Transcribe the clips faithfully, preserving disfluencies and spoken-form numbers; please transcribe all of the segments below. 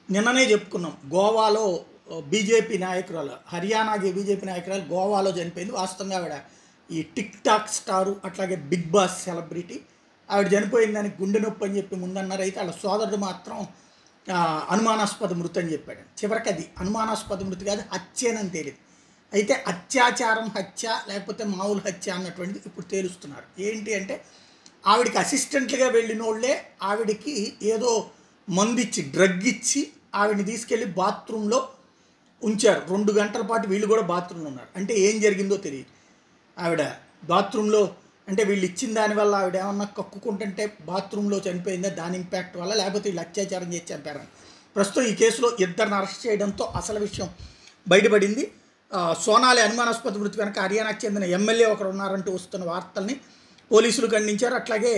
నిన్ననే చెప్పుకున్నాం. గోవాలో బీజేపీ నాయకురాలు, హర్యానాకి బీజేపీ నాయకురాలు గోవాలో చనిపోయింది. వాస్తవంగా ఆవిడ ఈ టిక్ టాక్ స్టారు, అట్లాగే బిగ్ బాస్ సెలబ్రిటీ. ఆవిడ చనిపోయిందని గుండె నొప్పి అని చెప్పి ముందన్నారు. అయితే వాళ్ళ సోదరుడు మాత్రం అనుమానాస్పద మృతి అని చెప్పాడు. చివరికి అది అనుమానాస్పద మృతి కాదు, హత్యేనని తేలింది. అయితే అత్యాచారం హత్య లేకపోతే మామూలు హత్య అన్నటువంటిది ఇప్పుడు తేలుస్తున్నారు. ఏంటి అంటే ఆవిడికి అసిస్టెంట్లుగా వెళ్ళిన వాళ్ళే ఆవిడికి ఏదో మందు ఇచ్చి డ్రగ్ ఇచ్చి ఆవిడని తీసుకెళ్ళి బాత్రూంలో ఉంచారు. రెండు గంటల పాటు వీళ్ళు కూడా బాత్రూంలో ఉన్నారు. అంటే ఏం జరిగిందో తెలియదు. ఆవిడ బాత్రూంలో అంటే వీళ్ళు ఇచ్చిన దానివల్ల ఆవిడ ఏమన్నా కక్కుకుంటుంటే బాత్రూంలో చనిపోయిందా, దాని ఇంపాక్ట్ వల్ల, లేకపోతే వీళ్ళు అత్యాచారం చేసి చంపారని. ప్రస్తుతం ఈ కేసులో ఇద్దరిని అరెస్ట్ చేయడంతో అసలు విషయం బయటపడింది. సోనాలి అనుమానాస్పద మృతి వెనక హర్యానాకు చెందిన ఎమ్మెల్యే ఒకరు ఉన్నారంటూ వస్తున్న వార్తల్ని పోలీసులు ఖండించారు. అట్లాగే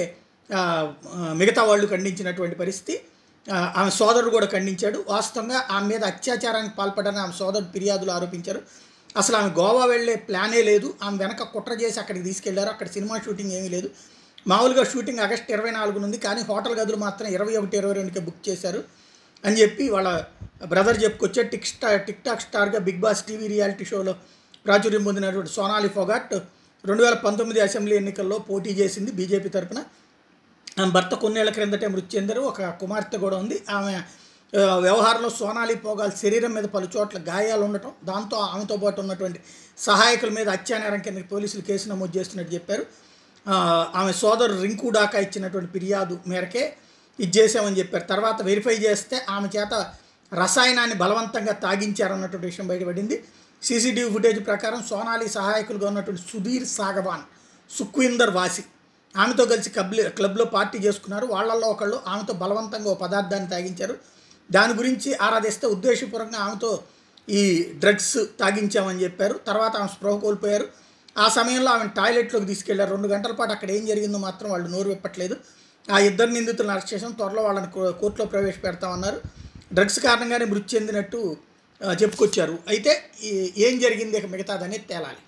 మిగతా వాళ్ళు ఖండించినటువంటి పరిస్థితి. ఆమె సోదరుడు కూడా ఖండించాడు. వాస్తవంగా ఆమె మీద అత్యాచారానికి పాల్పడని ఆమె సోదరుడు ఫిర్యాదులు ఆరోపించారు. అసలు ఆమె గోవా వెళ్ళే ప్లానే లేదు. ఆమె వెనక కుట్ర చేసి అక్కడికి తీసుకెళ్లారు. అక్కడ సినిమా షూటింగ్ ఏమీ లేదు. మామూలుగా షూటింగ్ ఆగస్టు ఇరవై నాలుగు ఉంది, కానీ హోటల్ గదులు మాత్రం ఇరవై ఒకటి ఇరవై రెండుకే బుక్ చేశారు అని చెప్పి వాళ్ళ బ్రదర్ చెప్పుకొచ్చే టిక్ స్టార్ టిక్ టాక్ స్టార్గా బిగ్ బాస్ టీవీ రియాలిటీ షోలో ప్రాచుర్యం పొందినటువంటి సోనాలి ఫోగాట్ రెండు వేల పంతొమ్మిది అసెంబ్లీ ఎన్నికల్లో పోటీ చేసింది బీజేపీ తరఫున. ఆమె భర్త కొన్నేళ్ల క్రిందటే మృతి చెందారు. ఒక కుమార్తె కూడా ఉంది. ఆమె వ్యవహారంలో సోనాలి ఫోగాల్ శరీరం మీద పలు చోట్ల గాయాలు ఉండటం, దాంతో ఆమెతో పాటు ఉన్నటువంటి సహాయకుల మీద హత్యానేరం కింద పోలీసులు కేసు నమోదు చేస్తున్నట్టు చెప్పారు. ఆమె సోదరు రింకు డాకా ఇచ్చినటువంటి ఫిర్యాదు మేరకే ఇది చేసామని చెప్పారు. తర్వాత వెరిఫై చేస్తే ఆమె చేత రసాయనాన్ని బలవంతంగా తాగించారన్నటువంటి విషయం బయటపడింది. సీసీటీవీ ఫుటేజ్ ప్రకారం సోనాలి సహాయకులుగా ఉన్నటువంటి సుధీర్ సాగవాన్, సుఖ్వీందర్ వాసి ఆమెతో కలిసి క్లబ్ క్లబ్లో పార్టీ చేసుకున్నారు. వాళ్ళల్లో ఒకళ్ళు ఆమెతో బలవంతంగా ఓ పదార్థాన్ని తాగించారు. దాని గురించి ఆరాధిస్తే ఉద్దేశపూర్వకంగా ఆమెతో ఈ డ్రగ్స్ తాగించామని చెప్పారు. తర్వాత ఆమె స్పృహ కోల్పోయారు. ఆ సమయంలో ఆమె టాయిలెట్లోకి తీసుకెళ్లారు. రెండు గంటల పాటు అక్కడ ఏం జరిగిందో మాత్రం వాళ్ళు నోరు విప్పట్లేదు. ఆ ఇద్దరు నిందితులను అరెస్ట్ చేసాం, త్వరలో వాళ్ళని కోర్టులో ప్రవేశపెడతామన్నారు. డ్రగ్స్ కారణంగానే మృతి చెందినట్టు చెప్పుకొచ్చారు. అయితే ఏం జరిగింది ఇక మిగతాదనేది తేలాలి.